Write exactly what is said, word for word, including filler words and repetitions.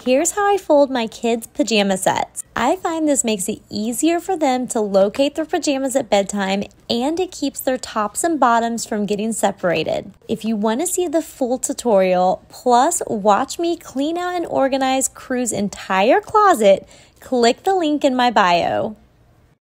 Here's how I fold my kids' pajama sets. I find this makes it easier for them to locate their pajamas at bedtime, and it keeps their tops and bottoms from getting separated. If you want to see the full tutorial, plus watch me clean out and organize Crew's entire closet, click the link in my bio.